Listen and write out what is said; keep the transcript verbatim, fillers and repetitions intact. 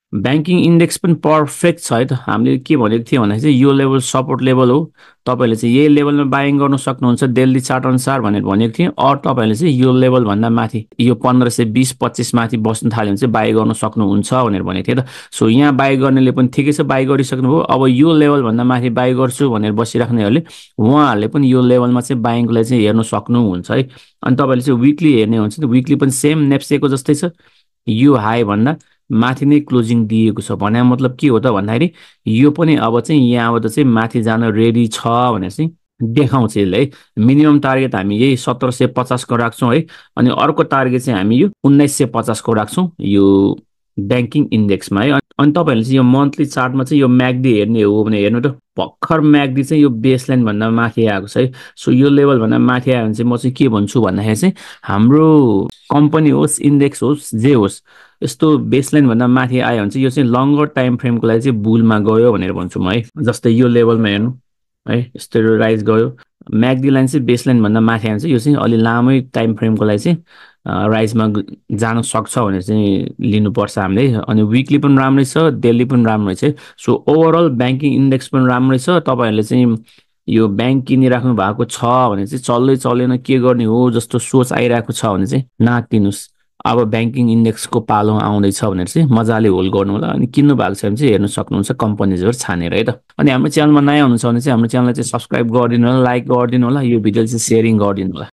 Banking index पनि perfect छ है त। हामीले के भनेको थियो भन्दाखेरि चाहिँ यो लेभल सपोर्ट लेभल हो, तपाईँले चाहिँ यही लेभलमा बाइङ गर्न सक्नुहुन्छ डेली चार्ट अनुसार भनेर भनेको थिएँ। अरू तपाईँहरूले चाहिँ यो लेभलभन्दा माथि यो पन्ध्र सय बिस पच्चिस माथि बस्नु थाल्यो भने चाहिँ बाई गर्न सक्नुहुन्छ भनेर भनेको थिएँ त। सो यहाँ बाई गर्नेले पनि ठिकै छ, बाई गरिसक्नुभयो। अब यो लेभलभन्दा माथि बाई गर्छु भनेर बसिराख्नेहरूले उहाँहरूले पनि यो लेभलमा चाहिँ बाइङलाई चाहिँ हेर्न सक्नुहुन्छ है। अनि तपाईँले चाहिँ विकली हेर्ने हुन्छ नि, विकली पनि सेम नेप्सेको जस्तै छ, यो हाई भन्दा माथि नै क्लोजिङ दिएको छ। भने मतलब के हो त भन्दाखेरि यो पनि अब चाहिँ यहाँबाट चाहिँ माथि जान रेडी छ भनेर चाहिँ देखाउँछ यसले है। मिनिमम टार्गेट हामी यही सत्र सय पचासको राख्छौँ है। अनि अर्को टार्गेट चाहिँ हामी यो उन्नाइस सय पचासको राख्छौँ यो ब्याङ्किङ इन्डेक्समा है। अनि तपाईँहरूले चाहिँ यो मन्थली चार्टमा चाहिँ यो म्याकडी हेर्ने हो भने हेर्नु त, भर्खर म्याकडी चाहिँ यो बेसलाइन भन्दा माथि आएको छ है। सो यो लेभल भन्दा माथि आयो भने चाहिँ म चाहिँ के भन्छु भन्दाखेरि चाहिँ हाम्रो कम्पनी होस् इन्डेक्स होस् जे होस्, यस्तो बेसलाइन भन्दा माथि आयो भने चाहिँ यो चाहिँ लङ्गर टाइम फ्रेमको लागि चाहिँ बुलमा गयो भनेर भन्छु म है। जस्तै यो लेभलमा हेर्नु है, यस्तो राइज गयो, म्याकडी लाइन चाहिँ बेसलाइन भन्दा माथि आयो भने चाहिँ यो चाहिँ अलि लामै टाइम फ्रेमको लागि चाहिँ राइजमा जान सक्छ भनेर चाहिँ लिनुपर्छ हामीले। अनि विकली पनि राम्रै छ, डेली पनि राम्रै छ। सो ओभरअल ब्याङ्किङ इन्डेक्स पनि राम्रै छ। तपाईँहरूले चाहिँ यो ब्याङ्क किनिराख्नु भएको छ भने चाहिँ चल्दै चलेन के गर्ने हो जस्तो सोच आइरहेको छ भने चाहिँ नाकिदिनुहोस्। अब ब्याङ्किङ इन्डेक्सको पालो आउँदैछ भनेर चाहिँ मजाले होल्ड गर्नु होला। अनि किन्नु भएको छ भने चाहिँ हेर्नु सक्नुहुन्छ कम्पनीजहरू छानेर है त। अनि हाम्रो च्यानलमा नयाँ हुनुहुन्छ भने चाहिँ हाम्रो च्यानललाई चाहिँ सब्सक्राइब गरिदिनु होला, लाइक गरिदिनु होला, यो भिडियो चाहिँ सेयरिङ गरिदिनु होला।